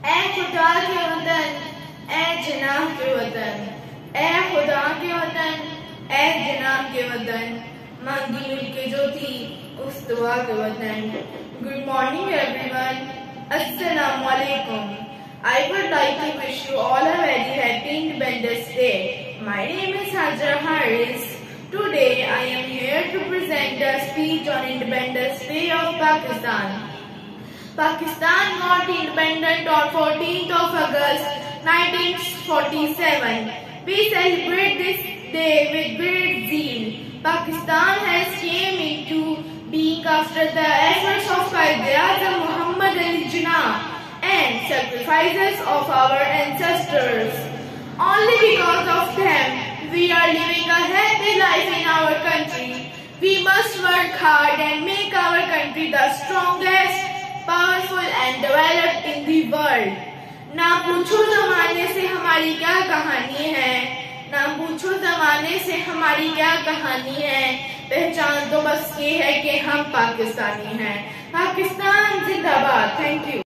ऐ खुदा के वतन, ऐ जनाह के वतन, ऐ खुदा के वतन, ऐ जनाह के वतन, मांगी मिलके जो थी उस दुआ के वतन। Good morning everyone. Assalamu alaikum. I would like to wish you all a very happy Independence Day. My name is Hajirah Haris. Today I am here to present a speech on Independence Day of Pakistan. Pakistan got independent on 14th of August 1947. We celebrate this day with great zeal. Pakistan has came into being after the efforts of Quaid-e-Azam Muhammad Ali Jinnah and sacrifices of our ancestors. Only because of them, we are living a happy life in our country. We must work hard and make our country the strongest, powerful and developed in the world. ना पूछो जमाने से हमारी क्या कहानी है, ना पूछो जमाने से हमारी क्या कहानी है, पहचान तो बस ये है कि हम पाकिस्तानी हैं। पाकिस्तान जिंदाबाद। Thank you.